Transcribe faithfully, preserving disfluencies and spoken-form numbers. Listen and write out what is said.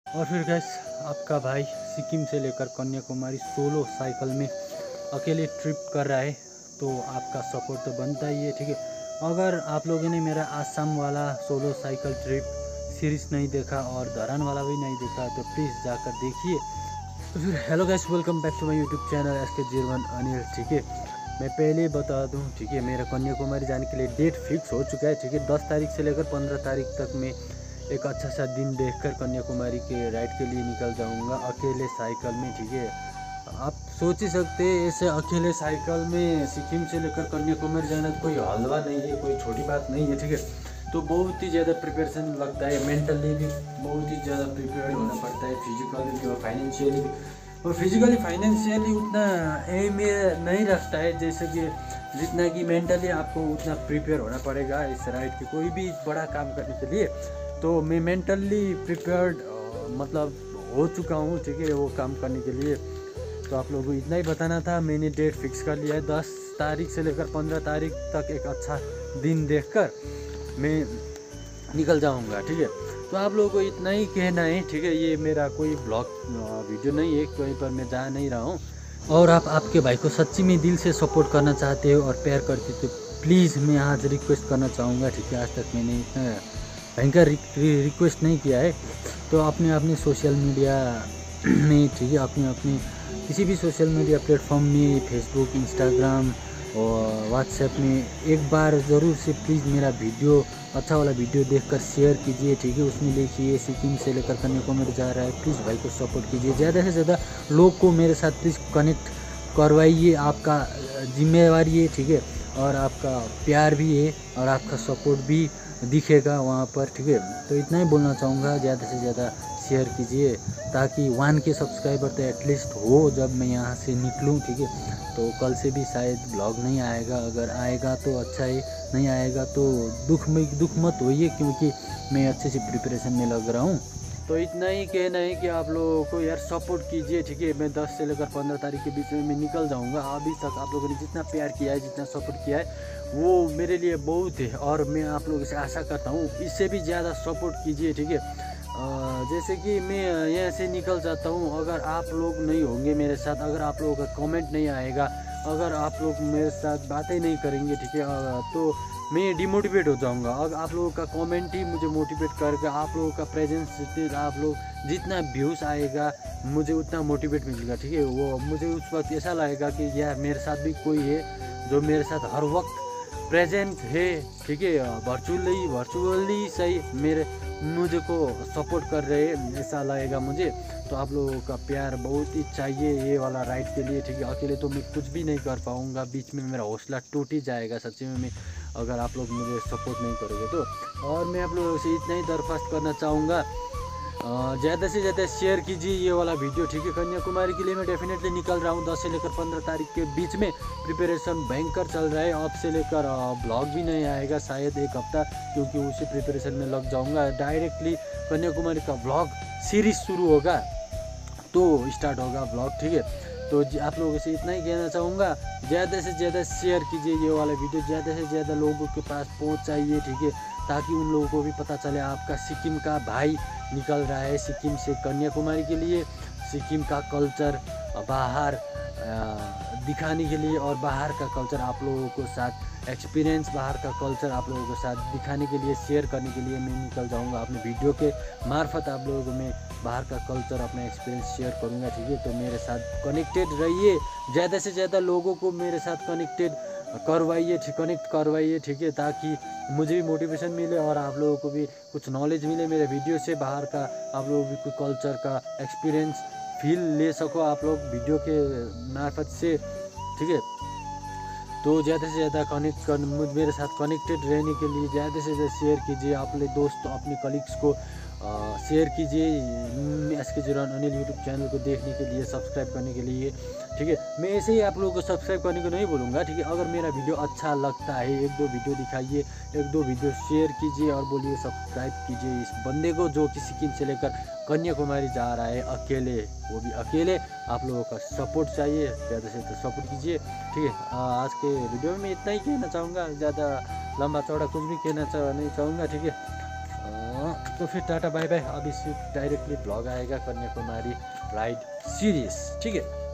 और फिर गैस आपका भाई सिक्किम से लेकर कन्याकुमारी सोलो साइकिल में अकेले ट्रिप कर रहा है, तो आपका सपोर्ट तो बनता ही है। ठीक है, अगर आप लोगों ने मेरा आसाम वाला सोलो साइकिल ट्रिप सीरीज़ नहीं देखा और धरान वाला भी नहीं देखा तो प्लीज़ जाकर देखिए। तो फिर hello guys, welcome back to my YouTube channel S K Jeevan Anil. ठीक है, मैं पहले ही बता दूं, ठीक है, मेरा कन्याकुमारी जाने के लिए डेट फिक्स हो चुका है। ठीक है, दस तारीख से लेकर पंद्रह तारीख तक मैं एक अच्छा सा दिन देखकर कन्याकुमारी के राइड के लिए निकल जाऊंगा अकेले साइकिल में। ठीक है, आप सोच ही सकते हैं ऐसे अकेले साइकिल में सिक्किम से लेकर कन्याकुमारी जाना कोई हलवा नहीं है, कोई छोटी बात नहीं है। ठीक है, तो बहुत ही ज़्यादा प्रिपरेशन लगता है, मेंटली भी बहुत ही ज़्यादा प्रिपेयर्ड होना पड़ता है, फिजिकली भी और फाइनेंशियली भी। और फिजिकली फाइनेंशियली उतना एम नहीं रखता है जैसे कि जितना कि मेंटली आपको उतना प्रिपेयर होना पड़ेगा इस राइड के कोई भी बड़ा काम करने के लिए। तो मैं मेंटली प्रिपेयर्ड मतलब हो चुका हूँ, ठीक है, वो काम करने के लिए। तो आप लोगों को इतना ही बताना था। मैंने डेट फिक्स कर लिया है, दस तारीख से लेकर पंद्रह तारीख तक एक अच्छा दिन देखकर मैं निकल जाऊँगा। ठीक है, तो आप लोगों को इतना ही कहना है। ठीक है, ये मेरा कोई ब्लॉग वीडियो नहीं है, कहीं पर मैं जा नहीं रहा हूँ। और आप आपके भाई को सच्ची में दिल से सपोर्ट करना चाहते हो और प्यार करते हो तो प्लीज़ मैं आज रिक्वेस्ट करना चाहूँगा। ठीक है, आज तक मैंने इतना भयंकर रिक्वेस्ट नहीं किया है, तो अपने अपने सोशल मीडिया में, ठीक है, अपने अपने किसी भी सोशल मीडिया प्लेटफॉर्म में, फेसबुक, इंस्टाग्राम और व्हाट्सएप में एक बार ज़रूर से प्लीज़ मेरा वीडियो, अच्छा वाला वीडियो देखकर शेयर कीजिए। ठीक है, उसमें लिखिए सिक्किम से लेकर कन्याकुमारी जा रहा है, प्लीज़ भाई को सपोर्ट कीजिए। ज़्यादा से ज़्यादा लोग को मेरे साथ प्लीज़ कनेक्ट करवाइए, आपका जिम्मेवारी है। ठीक है, और आपका प्यार भी है और आपका सपोर्ट भी दिखेगा वहाँ पर। ठीक है, तो इतना ही बोलना चाहूँगा, ज़्यादा से ज़्यादा शेयर कीजिए ताकि वन के सब्सक्राइबर तो एटलीस्ट हो जब मैं यहाँ से निकलूँ। ठीक है, तो कल से भी शायद ब्लॉग नहीं आएगा, अगर आएगा तो अच्छा है, नहीं आएगा तो दुख में दुख मत होइए, क्योंकि मैं अच्छे से प्रिपरेशन में लग रहा हूँ। तो इतना ही कहना है कि आप लोगों को यार सपोर्ट कीजिए। ठीक है, मैं दस से लेकर पंद्रह तारीख के बीच में मैं निकल जाऊंगा। अभी तक आप लोगों ने जितना प्यार किया है, जितना सपोर्ट किया है, वो मेरे लिए बहुत है और मैं आप लोगों से आशा करता हूँ इससे भी ज़्यादा सपोर्ट कीजिए। ठीक है, जैसे कि मैं यहाँ से निकल जाता हूँ, अगर आप लोग नहीं होंगे मेरे साथ, अगर आप लोगों का कमेंट नहीं आएगा, अगर आप लोग मेरे साथ बातें नहीं करेंगे, ठीक है, तो मैं डिमोटिवेट हो जाऊंगा। अगर आप लोगों का कमेंट ही मुझे मोटिवेट करेगा, आप लोगों का प्रेजेंस, आप लोग जितना व्यूज़ आएगा मुझे उतना मोटिवेट मिलेगा। ठीक है, वो मुझे उस वक्त ऐसा लगेगा कि यार मेरे साथ भी कोई है जो मेरे साथ हर वक्त प्रेजेंट है। ठीक है, वर्चुअली वर्चुअली सही मेरे मुझे को सपोर्ट कर रहे हैं, ऐसा लगेगा मुझे। तो आप लोगों का प्यार बहुत ही चाहिए ये वाला राइड के लिए। ठीक है, अकेले तो मैं कुछ भी नहीं कर पाऊँगा, बीच में मेरा हौसला टूट ही जाएगा सच्ची में मैं अगर आप लोग मुझे सपोर्ट नहीं करोगे तो। और मैं आप लोगों से इतना ही दरख्वास्त करना चाहूँगा, ज़्यादा से ज़्यादा शेयर कीजिए ये वाला वीडियो। ठीक है, कन्याकुमारी के लिए मैं डेफिनेटली निकल रहा हूँ दस से लेकर पंद्रह तारीख के बीच में। प्रिपरेशन भयंकर चल रहा है, अब से लेकर ब्लॉग भी नहीं आएगा शायद एक हफ्ता, क्योंकि उसी प्रिपरेशन में लग जाऊँगा। डायरेक्टली कन्याकुमारी का ब्लॉग सीरीज़ शुरू होगा तो स्टार्ट होगा ब्लॉग। ठीक है, तो आप लोगों से इतना ही कहना चाहूँगा, ज़्यादा से ज़्यादा शेयर कीजिए ये वाला वीडियो, ज़्यादा से ज़्यादा लोगों के पास पहुँचाइए। ठीक है, ताकि उन लोगों को भी पता चले आपका सिक्किम का भाई निकल रहा है सिक्किम से कन्याकुमारी के लिए, सिक्किम का कल्चर बाहर दिखाने के लिए और बाहर का कल्चर आप लोगों को साथ एक्सपीरियंस, बाहर का कल्चर आप लोगों के साथ दिखाने के लिए, शेयर करने के लिए मैं निकल जाऊंगा अपने वीडियो के मार्फत। आप लोगों को मैं बाहर का कल्चर, अपना एक्सपीरियंस शेयर करूंगा। ठीक है, तो मेरे साथ कनेक्टेड रहिए, ज़्यादा से ज़्यादा लोगों को मेरे साथ कनेक्टेड करवाइए, कनेक्ट करवाइए। ठीक है, ताकि मुझे भी मोटिवेशन मिले और आप लोगों को भी कुछ नॉलेज मिले मेरे वीडियो से, बाहर का आप लोग भी कुछ कल्चर का एक्सपीरियंस फील ले सको आप लोग वीडियो के मार्फत से। ठीक है, तो ज़्यादा से ज़्यादा कनेक्ट कर मेरे साथ कनेक्टेड रहने के लिए ज़्यादा से ज़्यादा शेयर कीजिए, अपने दोस्त अपने कलीग्स को शेयर कीजिए S K Jeevan Anil YouTube channel को देखने के लिए, सब्सक्राइब करने के लिए। ठीक है, मैं ऐसे ही आप लोगों को सब्सक्राइब करने को नहीं बोलूँगा। ठीक है, अगर मेरा वीडियो अच्छा लगता है एक दो वीडियो दिखाइए, एक दो वीडियो शेयर कीजिए और बोलिए सब्सक्राइब कीजिए इस बंदे को जो कि सिक्किम से लेकर कन्याकुमारी जा रहा है अकेले, वो भी अकेले। आप लोगों का सपोर्ट चाहिए, ज़्यादा से ज़्यादा सपोर्ट कीजिए। ठीक है, आज के वीडियो में मैं इतना ही कहना चाहूँगा, ज़्यादा लंबा चौड़ा कुछ भी कहना चाह नहीं चाहूँगा। ठीक है, तो फिर टाटा बाय बाय। अभी सिर्फ डायरेक्टली ब्लॉग आएगा कन्याकुमारी राइड सीरीज, ठीक है।